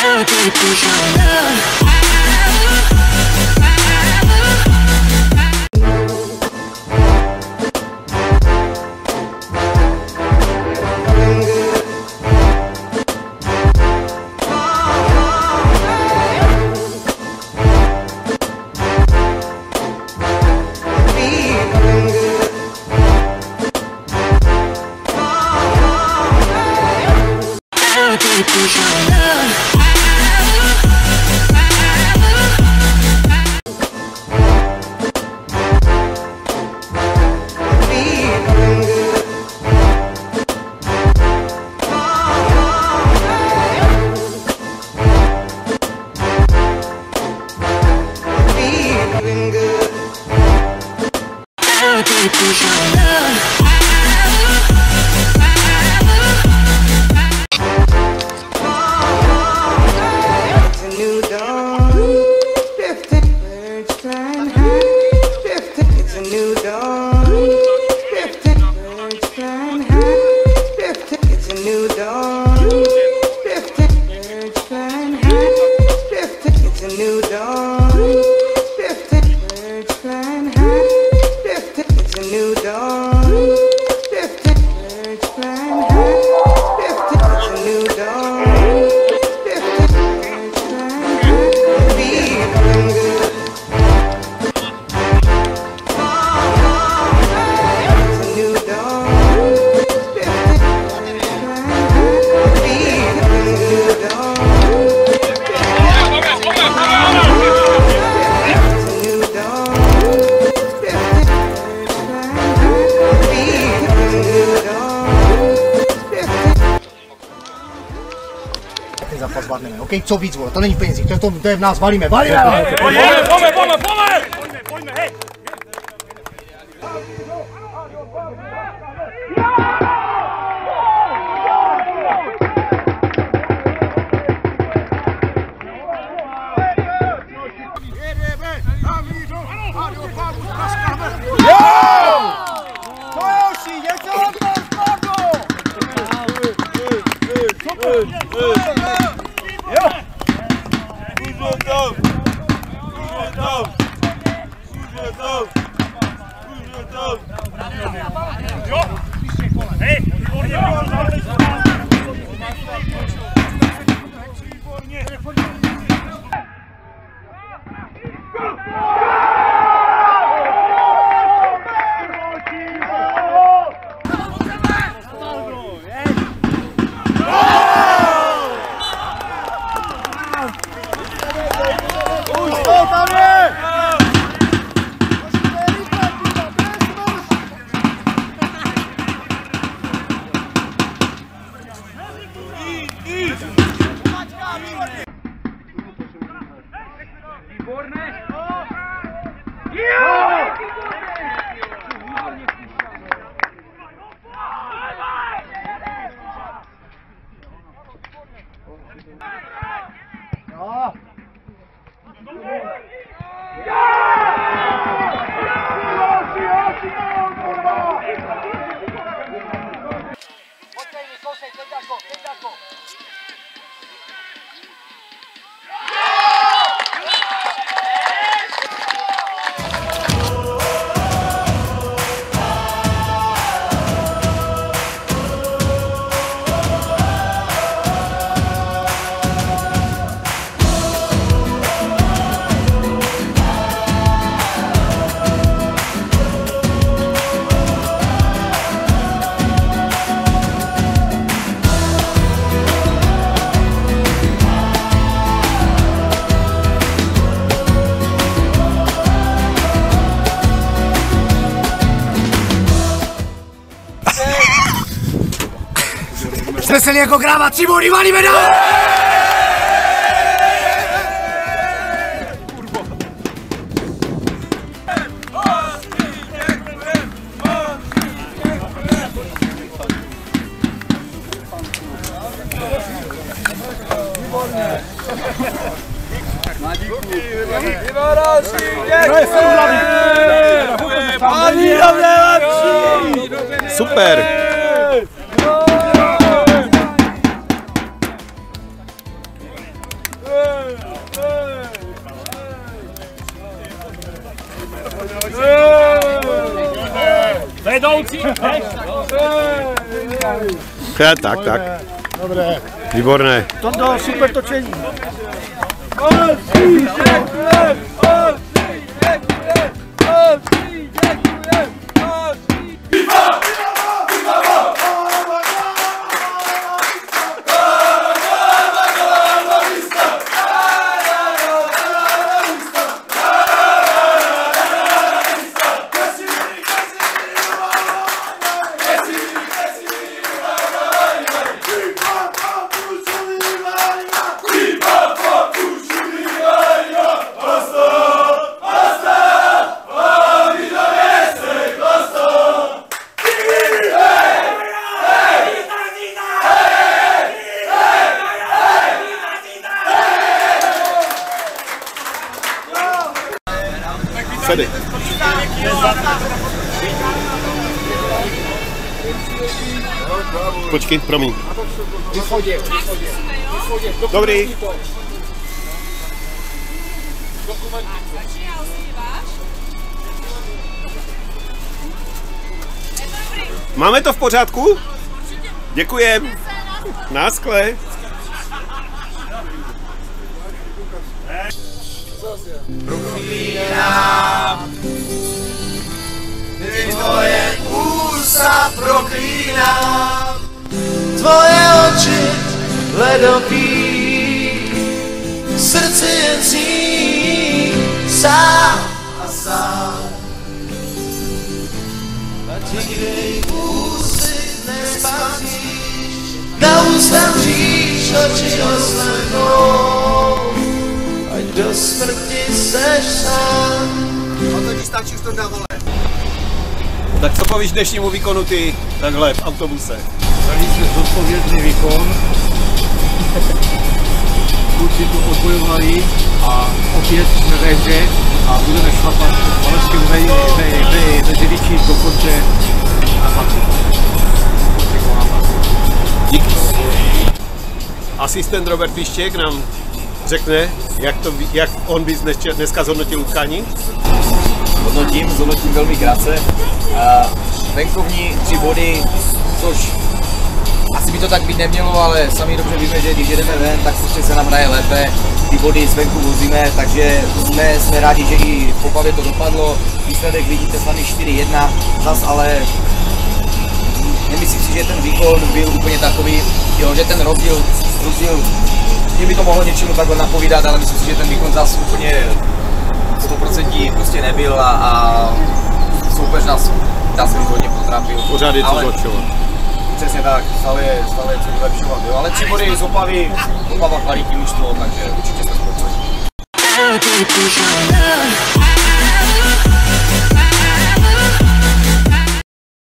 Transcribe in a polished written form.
Zápas zvládneme, OK? Co víc, vole, to není v penězích, to je v nás, valíme, valíme! Pojďme, hej! Streseli jako kráva, 3 body, valíme dál! Super! Vedoucí! Tak. Dobré. Výborné. To dal super točení. Sedej. Počkej, promiň. Dobrý. Máme to v pořádku? Děkujem. Náskle. Proklínám, ty tvoje ústa proklínám, tvoje oči ledový, srdce jen zní sám a sám. A ti dej úsvit nespasíš, na ústa říš, oči oslepnou. Do smrti seš sám. A to ti stačí, už to dá, vole. Tak co povíš dnešnímu výkonu ty takhle v autobuse? Velice zodpovědný výkon. Kluci to odbojovali a opět jsme ve hře a budeme šlapat Valašském ve Řidiči do konce nápadu. Díky. Asistent Robert Pištěk nám řekne, jak on by dneska zhodnotil utkání? Zhodnotím velmi krátce. Venkovní 3 body, což asi by to tak být nemělo, ale sami dobře víme, že když jedeme ven, tak se nám hraje lépe. Ty body zvenku vozíme, takže jsme rádi, že i v Opavě to dopadlo. Výsledek vidíte sami 4-1, zas ale nemyslím si, že ten výkon byl úplně takový, jo, že ten rozdíl mě by to mohlo něčemu takhle napovídat, ale myslím si, že ten výkon zase úplně 100% prostě nebyl a soupeř nás hodně potrápil. Pořád je to zlepšovat. Přesně tak, stále je co vylepšovat, jo, ale 3 body z Opavy, Opava kvalitní mužstvo, takže určitě jsme spokojení.